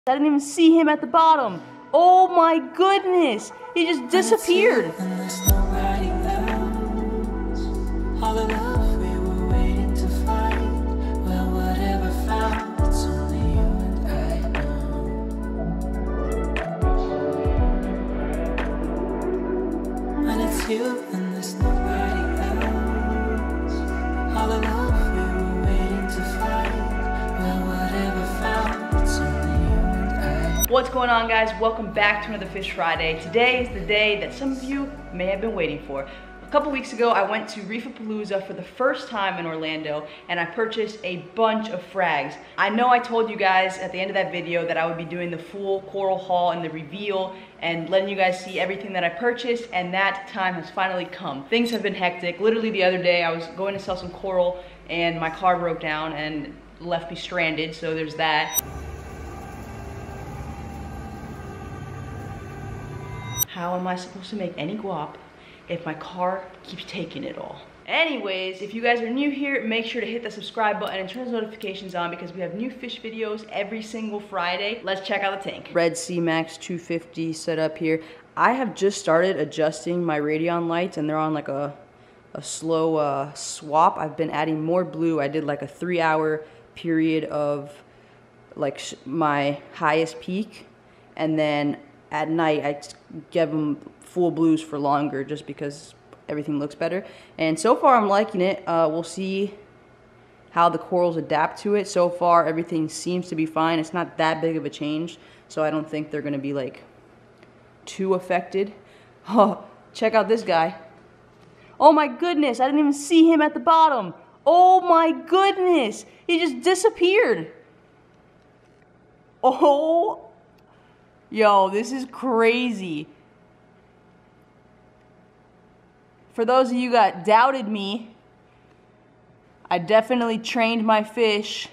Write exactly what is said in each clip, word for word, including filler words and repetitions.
I didn't even see him at the bottom. Oh my goodness, he just disappeared. All the love we were waiting to find. Well, whatever found, it's only you and I know. When it's you and there's nobody else. All the love we were waiting to find. Well, whatever found, it's only you and I. What's going on, guys? Welcome back to another Fish Friday. Today is the day that some of you may have been waiting for. A couple weeks ago, I went to Reefapalooza for the first time in Orlando, and I purchased a bunch of frags. I know I told you guys at the end of that video that I would be doing the full coral haul and the reveal and letting you guys see everything that I purchased, and that time has finally come. Things have been hectic. Literally the other day, I was going to sell some coral and my car broke down and left me stranded, so there's that. How am I supposed to make any guap if my car keeps taking it all? Anyways, if you guys are new here, make sure to hit the subscribe button and turn those notifications on because we have new fish videos every single Friday. Let's check out the tank. Red Sea Max two fifty set up here. I have just started adjusting my Radion lights and they're on like a, a slow uh, swap. I've been adding more blue. I did like a three hour period of like sh my highest peak, and then at night I give them full blues for longer just because everything looks better. And so far I'm liking it. Uh, we'll see how the corals adapt to it. So far everything seems to be fine. It's not that big of a change, so I don't think they're gonna be like too affected. Oh, check out this guy. Oh my goodness, I didn't even see him at the bottom. Oh my goodness, he just disappeared. Oh, yo, this is crazy. For those of you that doubted me, I definitely trained my fish.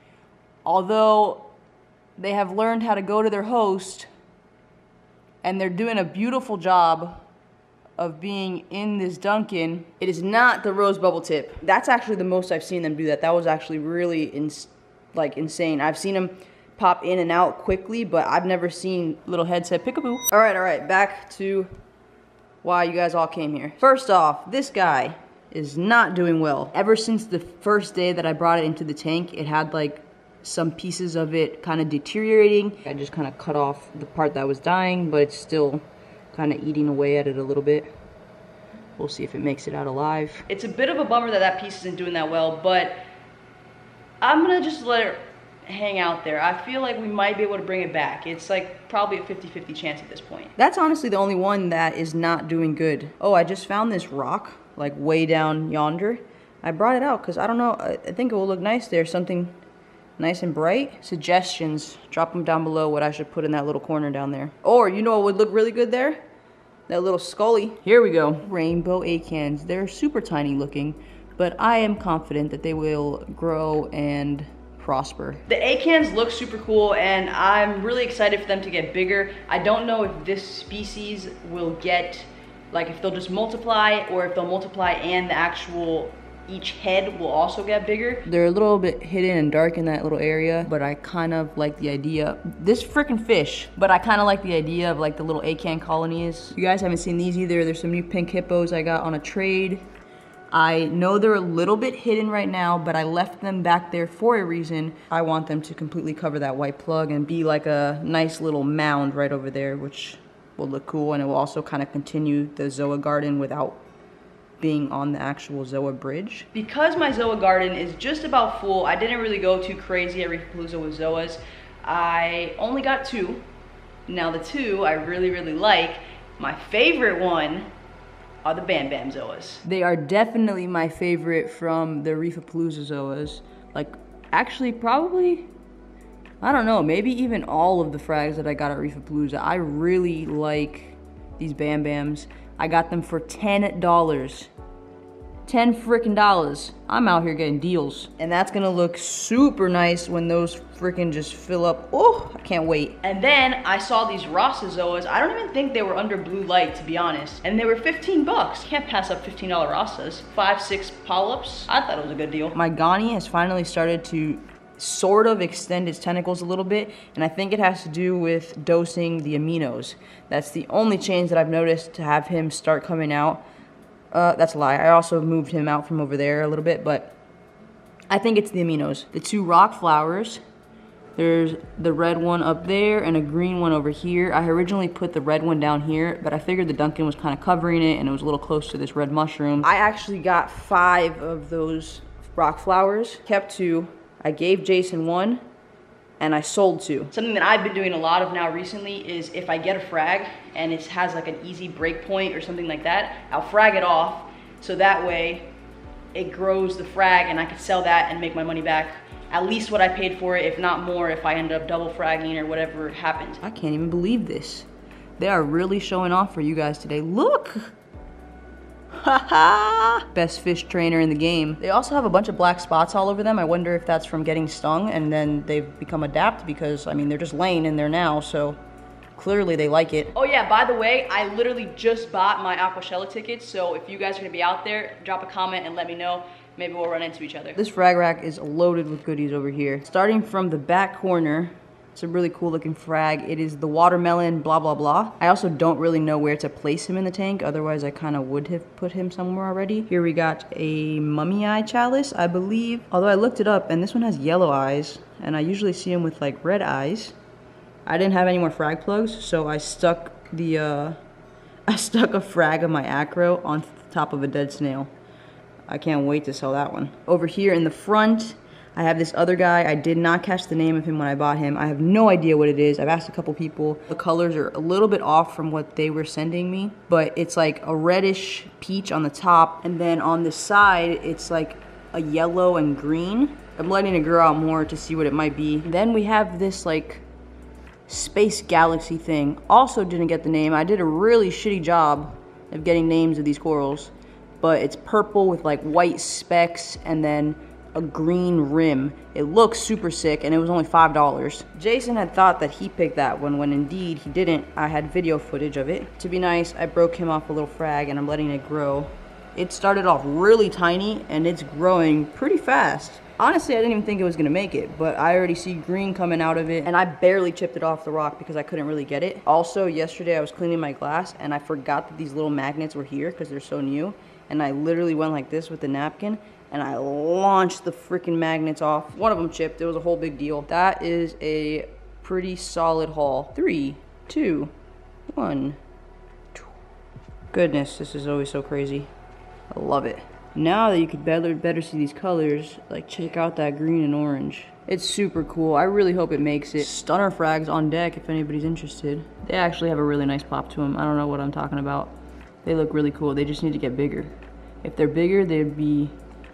Although they have learned how to go to their host, and they're doing a beautiful job of being in this Duncan. It is not the rose bubble tip. That's actually the most I've seen them do that. That was actually really ins like insane. I've seen them pop in and out quickly, but I've never seen little head said peekaboo. All right, all right, back to why you guys all came here. First off, this guy is not doing well. Ever since the first day that I brought it into the tank, it had like some pieces of it kind of deteriorating. I just kind of cut off the part that was dying, but it's still kind of eating away at it a little bit. We'll see if it makes it out alive. It's a bit of a bummer that that piece isn't doing that well, but I'm gonna just let it hang out there. I feel like we might be able to bring it back. It's like probably a fifty fifty chance at this point. That's honestly the only one that is not doing good. Oh, I just found this rock like way down yonder. I brought it out because I don't know, I think it will look nice there, something nice and bright. Suggestions, drop them down below what I should put in that little corner down there. Or you know what would look really good there? That little scully. Here we go. Rainbow acans. They're super tiny looking, but I am confident that they will grow and prosper. The acans look super cool and I'm really excited for them to get bigger. I don't know if this species will get, like if they'll just multiply or if they'll multiply and the actual, each head will also get bigger. They're a little bit hidden and dark in that little area, but I kind of like the idea. This freaking fish, but I kind of like the idea of like the little acan colonies. You guys haven't seen these either. There's some new pink hippos I got on a trade. I know they're a little bit hidden right now, but I left them back there for a reason. I want them to completely cover that white plug and be like a nice little mound right over there, which will look cool, and it will also kind of continue the Zoa garden without being on the actual Zoa bridge. Because my Zoa garden is just about full, I didn't really go too crazy at Reefapalooza with Zoas. I only got two. Now the two I really, really like. My favorite one are the Bam Bam Zoas. They are definitely my favorite from the Reefapalooza Zoas. Like, actually, probably, I don't know, maybe even all of the frags that I got at Reefapalooza. I really like these Bam Bams. I got them for ten dollars. ten frickin' dollars. I'm out here getting deals. And that's gonna look super nice when those frickin' just fill up. Oh, I can't wait. And then I saw these Rasa Zoas. I don't even think they were under blue light, to be honest. And they were fifteen bucks. Can't pass up fifteen dollar Rasas. Five, six polyps. I thought it was a good deal. My Gani has finally started to sort of extend its tentacles a little bit, and I think it has to do with dosing the aminos. That's the only change that I've noticed to have him start coming out. Uh, that's a lie. I also moved him out from over there a little bit, but I think it's the aminos. The two rock flowers, there's the red one up there and a green one over here. I originally put the red one down here, but I figured the Duncan was kind of covering it and it was a little close to this red mushroom. I actually got five of those rock flowers, kept two. I gave Jason one, and I sold two. Something that I've been doing a lot of now recently is if I get a frag and it has like an easy break point or something like that, I'll frag it off so that way it grows the frag and I can sell that and make my money back. At least what I paid for it, if not more, if I end up double fragging or whatever happens. I can't even believe this. They are really showing off for you guys today. Look! Haha! Best fish trainer in the game. They also have a bunch of black spots all over them. I wonder if that's from getting stung and then they've become adapt because, I mean, they're just laying in there now, so clearly they like it. Oh yeah, by the way, I literally just bought my Aquashella tickets, so if you guys are gonna be out there, drop a comment and let me know. Maybe we'll run into each other. This frag rack is loaded with goodies over here. Starting from the back corner, it's a really cool looking frag. It is the watermelon blah blah blah. I also don't really know where to place him in the tank, otherwise I kind of would have put him somewhere already. Here we got a mummy eye chalice, I believe. Although I looked it up and this one has yellow eyes, and I usually see him with like red eyes. I didn't have any more frag plugs, so I stuck the uh, I stuck a frag of my acro on the top of a dead snail. I can't wait to sell that one. Over here in the front, I have this other guy. I did not catch the name of him when I bought him. I have no idea what it is. I've asked a couple people. The colors are a little bit off from what they were sending me, but it's like a reddish peach on the top, and then on the side, it's like a yellow and green. I'm letting it grow out more to see what it might be. Then we have this like space galaxy thing. Also didn't get the name. I did a really shitty job of getting names of these corals, but it's purple with like white specks and then a green rim. It looks super sick and it was only five dollars. Jason had thought that he picked that one when indeed he didn't. I had video footage of it. To be nice, I broke him off a little frag and I'm letting it grow. It started off really tiny and it's growing pretty fast. Honestly, I didn't even think it was gonna make it, but I already see green coming out of it and I barely chipped it off the rock because I couldn't really get it. Also, yesterday I was cleaning my glass and I forgot that these little magnets were here because they're so new, and I literally went like this with the napkin and I launched the freaking magnets off. One of them chipped. It was a whole big deal. That is a pretty solid haul. Three, two, one. Goodness, this is always so crazy. I love it. Now that you could better better see these colors, like check out that green and orange. It's super cool. I really hope it makes it. Stunner frags on deck if anybody's interested. They actually have a really nice pop to them. I don't know what I'm talking about. They look really cool. They just need to get bigger. If they're bigger, they'd be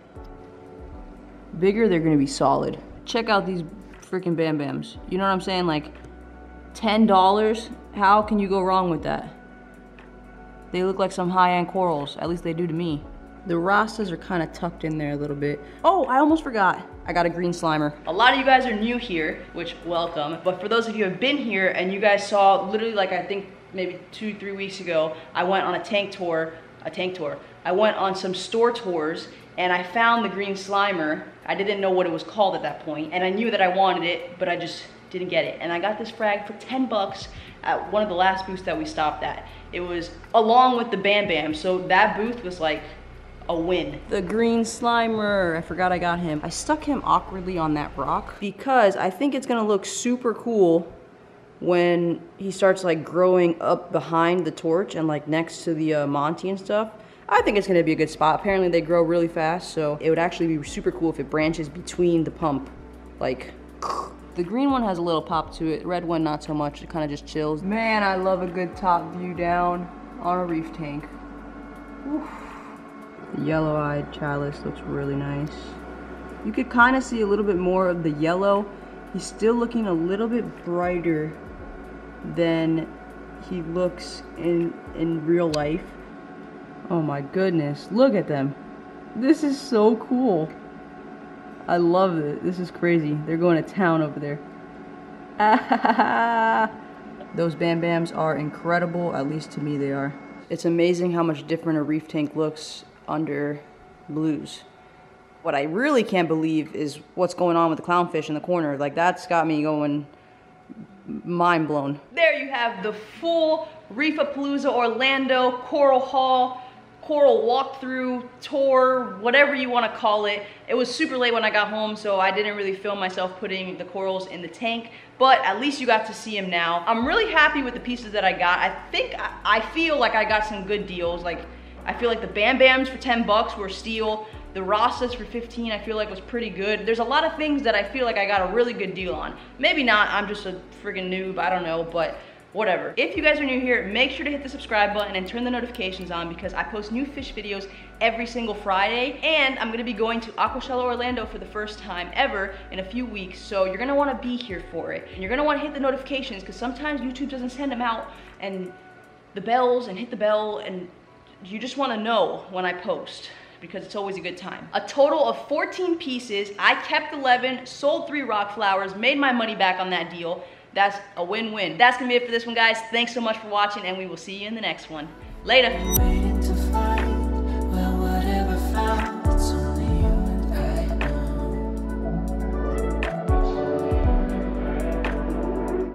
bigger, they're gonna be solid. Check out these freaking Bam Bams. You know what I'm saying? Like ten dollars, how can you go wrong with that? They look like some high-end corals, at least they do to me. The Rastas are kind of tucked in there a little bit. Oh, I almost forgot. I got a green slimer. A lot of you guys are new here, which welcome. But for those of you who have been here and you guys saw literally like I think maybe two, three weeks ago, I went on a tank tour, a tank tour. I went on some store tours and I found the green slimer. I didn't know what it was called at that point, and I knew that I wanted it, but I just didn't get it. And I got this frag for ten bucks at one of the last booths that we stopped at. It was along with the Bam Bam, so that booth was like a win. The green slimer, I forgot I got him. I stuck him awkwardly on that rock because I think it's gonna look super cool when he starts like growing up behind the torch and like next to the uh, Monty and stuff. I think it's gonna be a good spot. Apparently they grow really fast, so it would actually be super cool if it branches between the pump. Like, the green one has a little pop to it. The red one, not so much. It kind of just chills. Man, I love a good top view down on a reef tank. Oof. The yellow-eyed chalice looks really nice. You could kind of see a little bit more of the yellow. He's still looking a little bit brighter than he looks in in real life. Oh my goodness, look at them. This is so cool. I love it. This is crazy. They're going to town over there. Those Bam Bams are incredible, at least to me they are. It's amazing how much different a reef tank looks under blues. What I really can't believe is what's going on with the clownfish in the corner. Like, that's got me going mind blown. There you have the full Reefapalooza Orlando Coral Haul, Coral walkthrough, tour, whatever you want to call it. It was super late when I got home, so I didn't really film myself putting the corals in the tank, but at least you got to see them now. I'm really happy with the pieces that I got. I think, I feel like I got some good deals. Like, I feel like the Bam Bams for ten bucks were steal. The Rastas for fifteen I feel like was pretty good. There's a lot of things that I feel like I got a really good deal on. Maybe not, I'm just a friggin' noob, I don't know, but whatever. If you guys are new here, make sure to hit the subscribe button and turn the notifications on because I post new fish videos every single Friday, and I'm gonna be going to Aquashella Orlando for the first time ever in a few weeks, so you're gonna wanna be here for it. And you're gonna wanna hit the notifications because sometimes YouTube doesn't send them out, and the bells, and hit the bell, and you just wanna know when I post, because it's always a good time. A total of fourteen pieces. I kept eleven, sold three rock flowers, made my money back on that deal. That's a win-win. That's gonna be it for this one, guys. Thanks so much for watching, and we will see you in the next one. Later.